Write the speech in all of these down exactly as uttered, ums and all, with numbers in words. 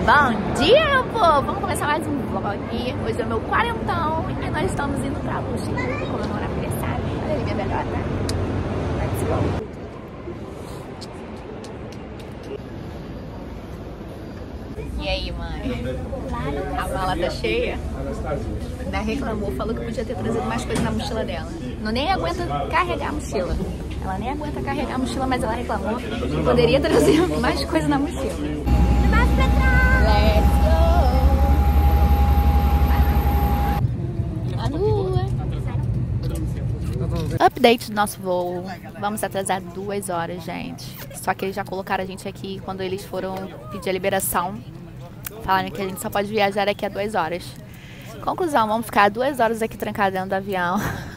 Bom dia, meu povo! Vamos começar mais um vlog. Hoje é o meu quarentão e nós estamos indo pra Luxemburgo comemorar aniversário. Olha ali minha velhota. Let's go! E aí, mãe? A mala tá cheia? Ainda reclamou, falou que podia ter trazido mais coisa na mochila dela. Não nem aguenta carregar a mochila. Ela nem aguenta carregar a mochila, mas ela reclamou que poderia trazer mais coisa na mochila. Mais pra trás! Let's go! A lua! Update do nosso voo. Vamos atrasar duas horas, gente. Só que eles já colocaram a gente aqui quando eles foram pedir a liberação. Falaram que a gente só pode viajar daqui a duas horas. Conclusão, vamos ficar duas horas aqui trancados dentro do avião.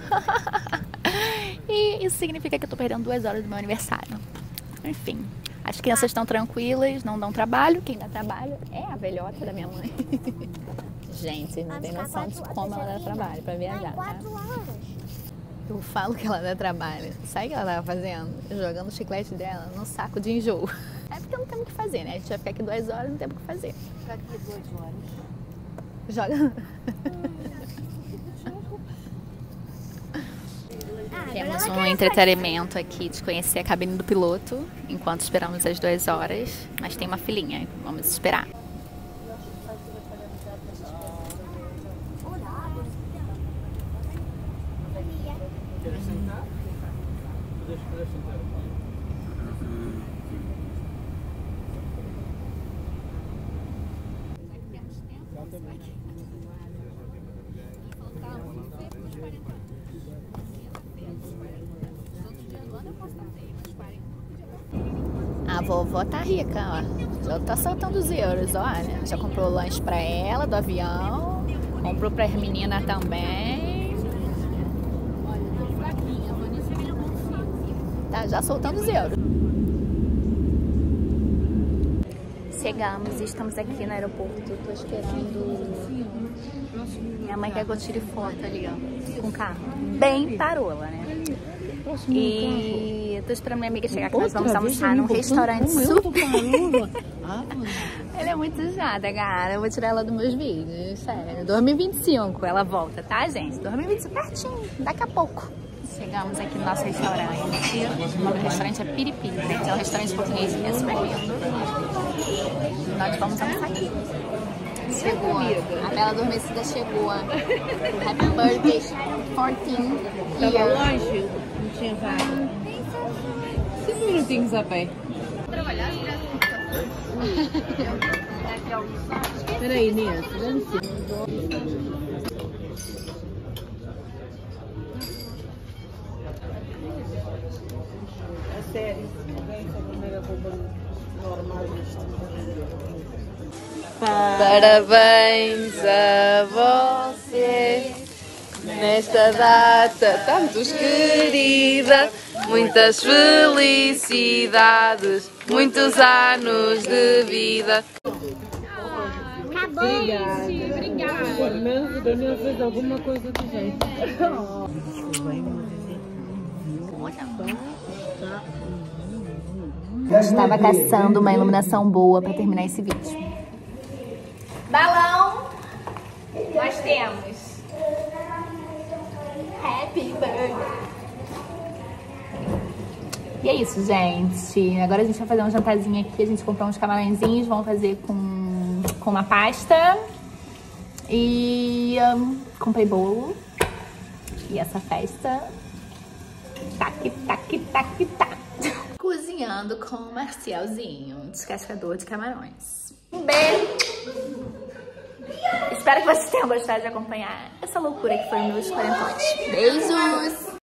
E isso significa que eu tô perdendo duas horas do meu aniversário. Enfim, as crianças estão tranquilas, não dão trabalho. Quem dá trabalho é a velhota da minha mãe. Gente, vocês não tem noção de como ela dá trabalho pra viajar, tá? Eu falo que ela dá trabalho. Sabe o que ela tava fazendo? Jogando o chiclete dela no saco de enjoo. É porque não tem o que fazer, né? A gente vai ficar aqui duas horas, não tem o que fazer. Ficar aqui duas horas. Joga. Temos um entretenimento aqui de conhecer a cabine do piloto enquanto esperamos as duas horas. Mas tem uma filinha, vamos esperar. A vovó tá rica, ó. Já tá soltando os euros, olha. Já comprou lanche pra ela do avião. Comprou pra menina também. Tá já soltando os euros. Chegamos e estamos aqui no aeroporto. Tô esperando. Minha mãe quer que eu tire foto ali, ó. Com o carro. Bem parola, né? E tô esperando minha amiga chegar, que nós vamos almoçar num restaurante super... Ela é muito jada, cara. Eu vou tirar ela dos meus vídeos, sério. dois mil e vinte e cinco ela volta, tá, gente? dois mil e vinte e cinco, pertinho, daqui a pouco. Chegamos aqui no nosso restaurante. O nome do restaurante é Piripiri, gente. É um restaurante português e é super lindo. Nós vamos almoçar aqui. Chegou, a Bela Adormecida chegou. Happy birthday, quatorze. Tava longe, não tinha vaga. Cinco minutinhos a pé. Peraí, Inês, dá licença. É sério, alguém só primeira roupa normal disto. Parabéns a você nesta data tantos querida, muitas felicidades, muitos anos de vida. Obrigada. Obrigada. Pelo menos o Daniel fez alguma coisa do jeito. Estava caçando uma iluminação boa para terminar esse vídeo. Balão, nós temos Happy Birthday. E é isso, gente. Agora a gente vai fazer um jantarzinho aqui. A gente comprou uns camarõezinhos, vamos fazer com, com uma pasta. E um, comprei bolo. E essa festa. Tac, tac, tac, tac. Cozinhando com o Marcialzinho, descascador de camarões. Um beijo! Espero que vocês tenham gostado de acompanhar essa loucura que foi o meus quarentões. Beijos!